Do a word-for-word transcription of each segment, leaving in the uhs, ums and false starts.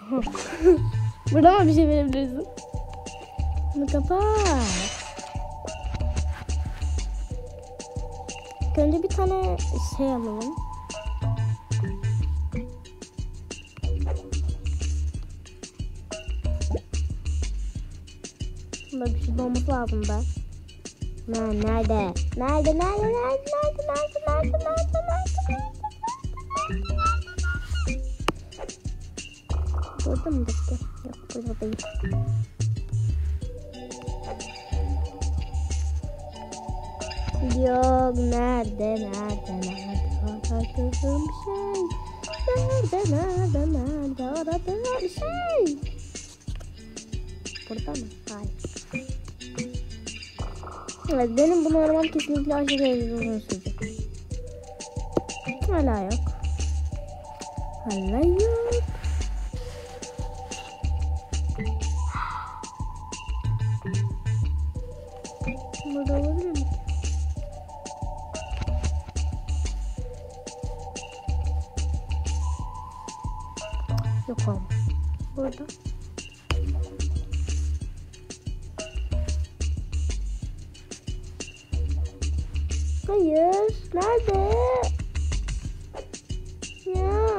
Burada mı bir şey verebilirsin? Bunu kapat. Önce bir tane şey alalım. Bunda bir şey olması lazım da. Ne, nerede? Nerede? Nerede? Nerede? Nerede? Nerede? Nerede? Nerede? Nerede? Burada mı bitti? Yok, burada değil. Yok, nerede? Nerede? Nerede? Aradığım şey. Nerede? Nerede? Nerede? Aradığım şey. Burada mı? Hayır. Evet, benim bunu aramam kesinlikle aşırı uzun sürecek. Hala yok. Hala yok. Burada olabilir mi? Yok olmaz. Burada. Hayır. Nerede? Ya.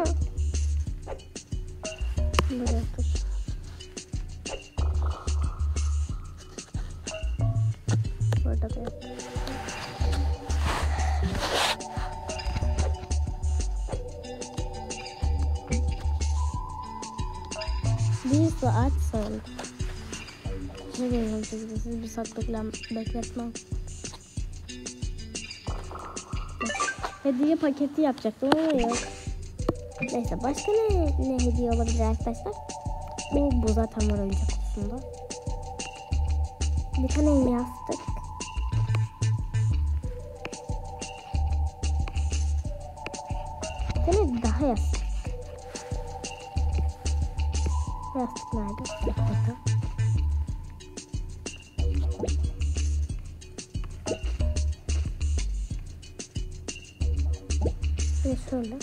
Buraya dur. Burada da yok. Bir saat sonra. Ne diyeyim siz bir saat beklen bekletmem. Hediye paketi yapacaktım ama yok. Neyse, başka ne, ne hediye olabilir arkadaşlar? Bu, bu zaten var oyuncak kutusunda. Bir tane yastık. Bir tane daha yastık. Yastık nerede? Burada. Ve şöyle.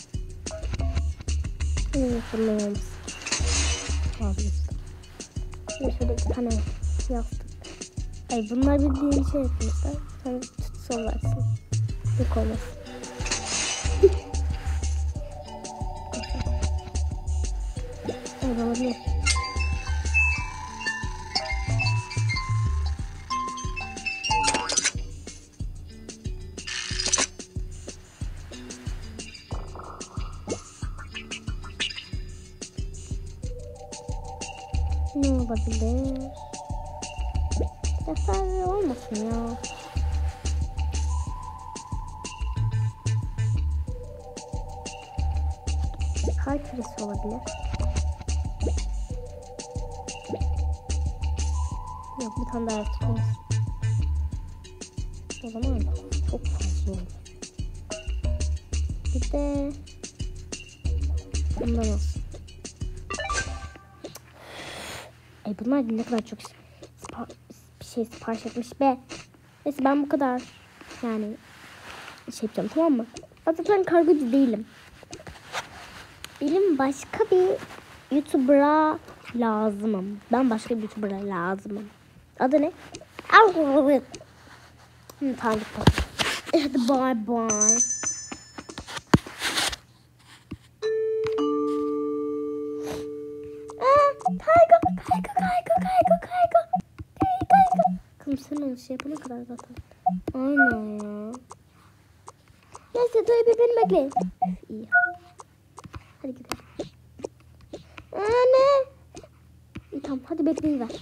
Yine fırlayalım. Vazgeçtim. Ve şöyle bir tane yastık. Ay, bunlar bildiğin şey etmişler. Sen tut sollarsın. Yok olmaz. Evet, olabilir. Ne olabilir? Defter olmasın ya. Kar küresi olabilir. Yok, bir tane daha yapacağız. O zaman çok fazla olur. Bir de bundan olsun. Ay, bunlar ne kadar çok bir şey sipariş etmiş be. Neyse, ben bu kadar yani şey yapacağım, tamam mı? Zaten kargocu değilim. Benim başka bir YouTuber'a lazımım. Ben başka bir YouTuber'a lazımım. Adı ne? Hı, tamam. Hadi bye bye. Kaygo, kaygo, kaygo, kaygo, kaygo. Kaygo. Kızım, sen onu şey yapana kadar zaten. Aynen ya. Neyse, dur bir beni bekleyin. İyi. Hadi gidelim. Anne. İyi, tamam, hadi bekleyin ver.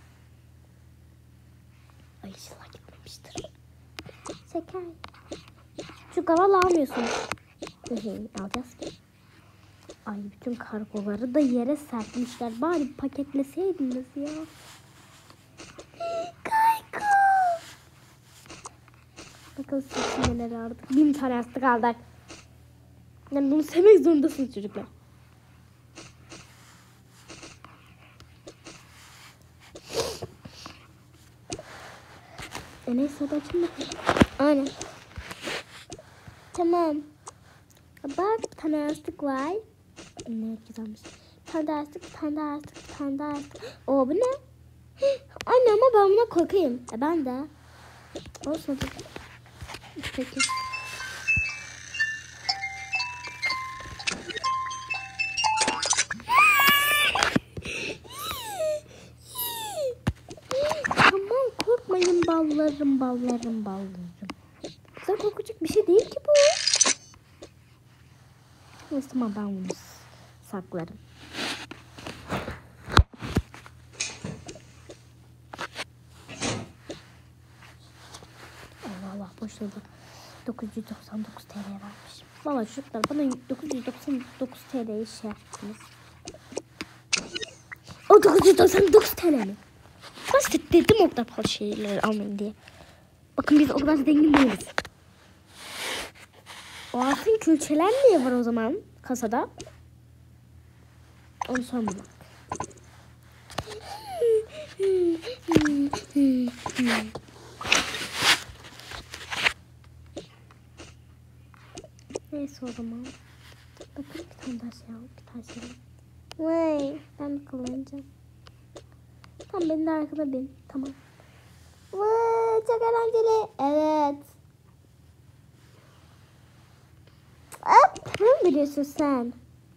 Ay, inşallah gitmemiştir. Şeker. Şu kaval almıyorsunuz. Alacağız ki. Ay, bütün kargoları da yere serpmişler. Bari paketleseydiniz ya. Kayko. Bakalım siz neler aldık. Bin tane yastık aldık. Yani bunu sevmek zorundasınız çocuklar. E neyse, hadi açın bakalım. Aynen. Tamam. Bak, bir tane yastık var. Ne güzelmiş. tane daha yastık, bir tane daha yastık, bir tane daha yastık. Oo bu ne? Anne ama ben buna korkayım. E ben de. Olsun. Peki. Tamam korkmayın ballarım ballarım ballarım. Güzel korkacak bir şey değil ki bu. Neyse tamam ben bunu saklarım. Allah Allah boşuna dokuz yüz doksan dokuz T L vermiş. Valla çocuklar bana dokuz yüz doksan dokuz T L'yi şey yaptınız. O dokuz yüz doksan dokuz T L mi? Ben size dedim o kadar pahalı şeyleri almayın diye. Bakın biz o kadar zengin değiliz. O altın külçeler niye var o zaman kasada? Onu sormadım. Neyse o zaman. Bakın bir tane daha şey al. Bir tane şey al. Vay ben de kullanacağım. Tamam benim de arkada bin. Tamam. Vay çok eğlenceli. Evet. Hop. Ne biliyorsun sen?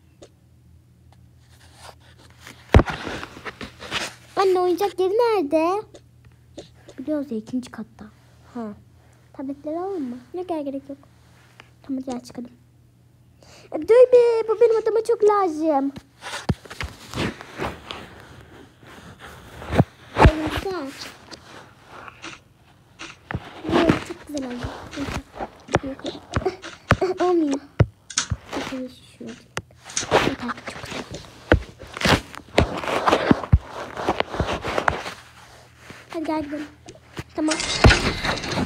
Anne oyuncak yeri nerede? Biliyoruz ya ikinci katta. Ha. Tabletleri alalım mı? Ne gel gerek yok. Tamam gel çıkalım. E, dur be bu benim adama çok lazım. Güzel. Evet, çok güzel oldu. Olmuyor. Şöyle şişiyor. Çok güzel. Hadi gel gidelim. Tamam.